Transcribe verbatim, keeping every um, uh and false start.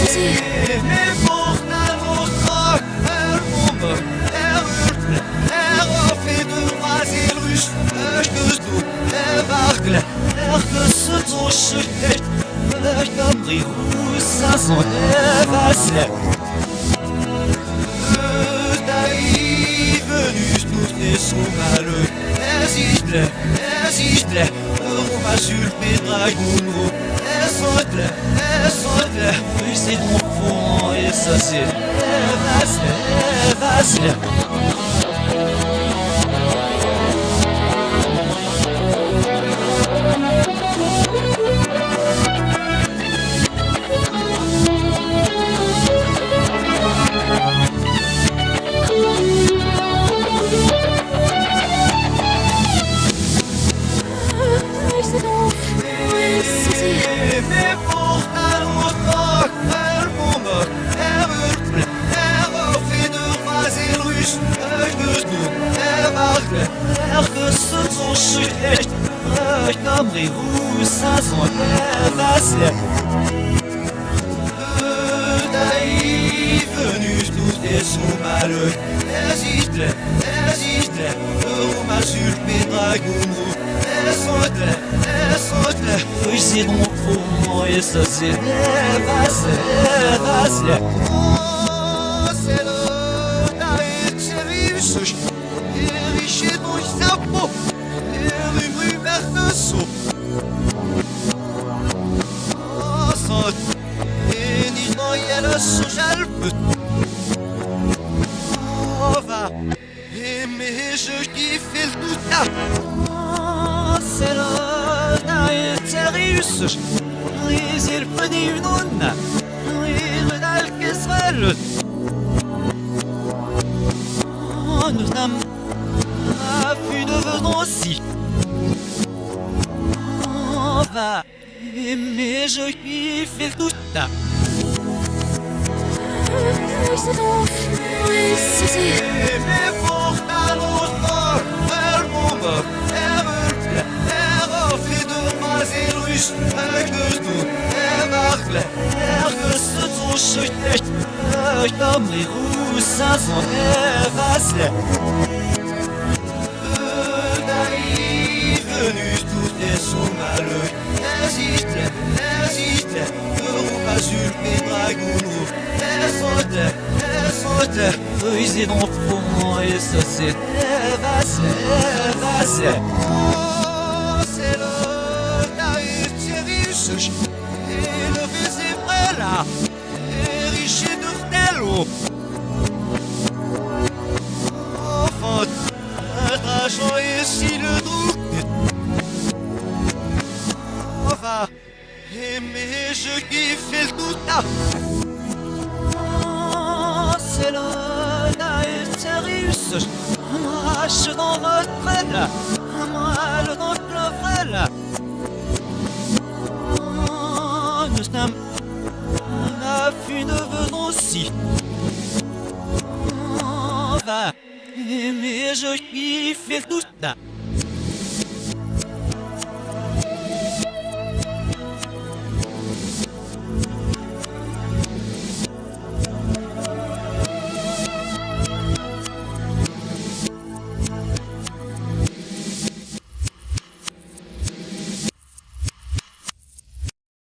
Min bortnær vårt tak er bomber, er urtle, er affidur vasil rus, öşküzdü, er vakle, er kısıt o şirket, er gamri rusa son er vasle. Ödei venus nous des soumaleux, es isble, es isble, Roma sulpe dragounro, es otle, es otle, oui c'est mon fond et ça c'est, er vasle, er vasle. Min bortnær vårt tak er bomber, er urtle, er affidur vasil rus, öşküzdü, er vakle, er kısıt o şirket, er gamri rusa son er vasle. Ödei venus nous des soumaleux, es isble, es isble, Roma sulpe dragounro, es otle, es otle, oui c'est mon fond et ça c'est er vasle, er vasle. Oh, c'est le daït serius, erichet durch Sapo, er im Rüberso. Oh, sot, en ich neue Sojalpe. Oh, va, et mais je kiffe tout ça. Oh, c'est le daït serius, Rizir fadi unonna, rir dal kesvel. Nous n'avons pas pu devenir aussi. On va aimer, je kiffe tout ça. Min bortnær vårt tak er bomber, er urtle, er affidur vasil rus, öşküzdü, er vakle, er kısıt o şirket, er gamri rusa son er vasle. Ödei venus nous des soumaleux, es isble, es isble, Roma sulpe dragounro, es otle, es otle, oui c'est mon fond et ça c'est er vasle, er vasle. Oh, c'est le daït serius, et le c'est vrai là, erichet d'urtello. Enfant, arrachant ici le doute. On va aimer, je kiffe tout ça. Oh, c'est le daït serius, marche dans votre aile, mal dans le frêle. Oh, nous sommes a pu devenir aussi. On va aimer, je kiffe tout ça.